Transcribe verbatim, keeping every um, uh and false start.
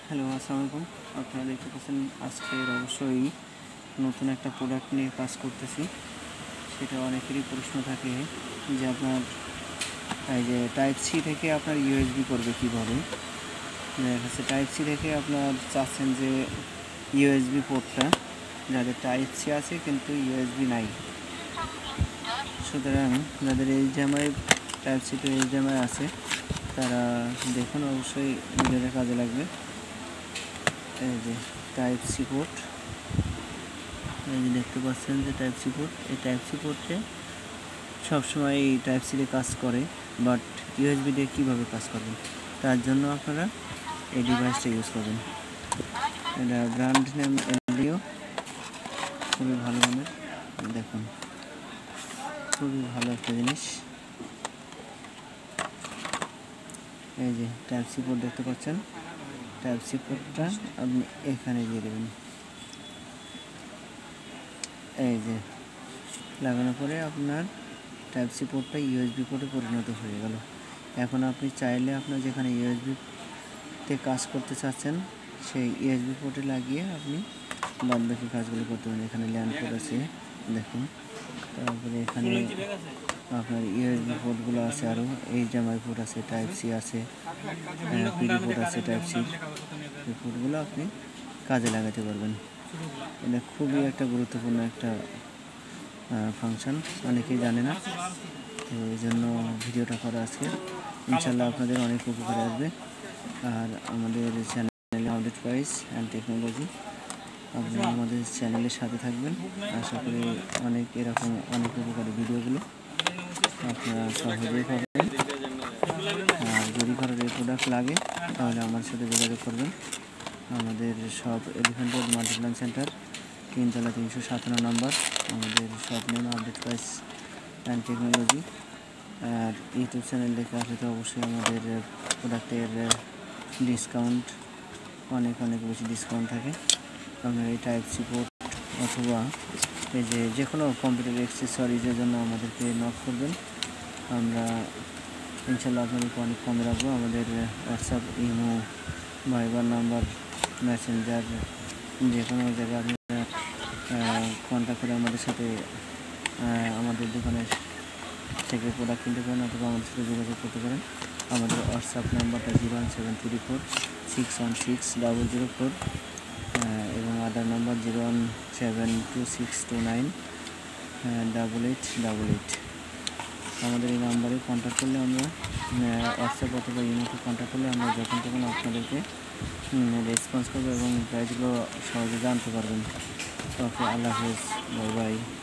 Hello, আসসালামু আলাইকুম। আপনারা দেখতে পাচ্ছেন আজকের অবশ্যই নতুন একটা প্রোডাক্ট নিয়ে কাজ করতেছি। সেটা অনেকেরই প্রশ্ন থাকে যে আপনার এই যে টাইপ সি থেকে আপনার ইউএসবি করবে কীভাবে। দেখা যাচ্ছে টাইপ সি থেকে আপনার চাচ্ছেন যে ইউএসবি পোর্টটা, যাদের টাইপ সি আছে কিন্তু ইউএসবি নাই, সুতরাং যাদের HDMI type C to HDMI আছে তারা দেখুন, অবশ্যই ভিডিওটা কাজে লাগবে। এই যে টাইপ সি পোর্ট, এই যে দেখতে পাচ্ছেন যে টাইপ সি পোর্ট, এই টাইপ সি পোর্টে সবসময় এই টাইপ সি দিয়ে কাজ করে, বাট ইউএসবি দিয়ে কীভাবে কাজ করবেন তার জন্য আপনারা এই ডিভাইসটা ইউজ করবেন। এটা ব্র্যান্ড নেম এলডিও, খুবই ভালো মানের, দেখুন খুবই ভালো একটা জিনিস। এই যে টাইপ সি পোর্ট দেখতে পাচ্ছেন, টাইপ সি পোর্টটা আপনি এখানে দিয়ে দেবেন। এই যে লাগানোর পরে আপনার টাইপ সি পোর্টটা ইউএসবি পোর্টে পরিণত হয়ে গেল। এখন আপনি চাইলে আপনার যেখানে ইউএসবিতে কাজ করতে চাচ্ছেন সেই ইউএসবি পোর্টে লাগিয়ে আপনি বাদ বাকি কাজগুলো করতে পারেন। এখানে ল্যান্ড পোর্ট আছে দেখুন, তারপরে এখানে আপনার ইউএসবি পোর্টগুলো আছে, আরও এইচডিএমআই পোর্ট আছে, টাইপ সি আছে, পিডি পোর্ট আছে, টাইপ সি। এই পোর্টগুলো আপনি কাজে লাগাতে পারবেন। এটা খুবই একটা গুরুত্বপূর্ণ একটা ফাংশন, অনেকেই জানে না, তো এই জন্য ভিডিওটা করা আজকে। ইনশাল্লাহ আপনাদের অনেক উপকারে আসবে। আর আমাদের চ্যানেলে আপডেট প্রাইস অ্যান্ড টেকনোলজি, আপনি আমাদের চ্যানেলের সাথে থাকবেন। আশা করি অনেক এরকম অনেক উপকারী ভিডিওগুলো আপনারা সহজেই পাবেন। আর যদি কারোর এই প্রোডাক্ট লাগে তাহলে আমার সাথে যোগাযোগ করবেন। আমাদের সব এলিফ্যান্ট রোড মাল্টিপ্ল্যান সেন্টার, তিনতলা, তিনশো সাতান্ন নম্বর। আমাদের সব name update price and technology. আর ইউটিউব চ্যানেল দেখে আসলে তো অবশ্যই আমাদের প্রোডাক্টের ডিসকাউন্ট অনেক অনেক বেশি ডিসকাউন্ট থাকে। আপনার এই টাইপ সি পোর্ট অথবা এই যে যে কোনো কম্পিউটার অ্যাক্সেসরিজের জন্য আমাদেরকে নক করবেন। আমরা ইনশাল্লাহ আপনাদেরকে অনেক কমে রাখবো। আমাদের WhatsApp, imo, Viber number, Messenger, যে কোনো জায়গায় আপনারা কন্ট্যাক্ট করে আমাদের সাথে আমাদের দোকানের থেকে প্রোডাক্ট কিনতে পারেন অথবা আমাদের সাথে যোগাযোগ করতে পারেন। আমাদের হোয়াটসঅ্যাপ নাম্বারটা zero one seven three four six one six double zero four এবং other number zero one seven two six two nine double eight double eight. আমাদের এই নাম্বারে কন্ট্যাক্ট করলে আমরা হোয়াটসঅ্যাপ অথবা ইমেতে কন্ট্যাক্ট করলে আমরা যখন তখন আপনাদেরকে রেসপন্স করবো এবং প্রাইসগুলো সহজে জানতে পারবেন। ওকে, আল্লাহ হাফেজ, বাই বাই।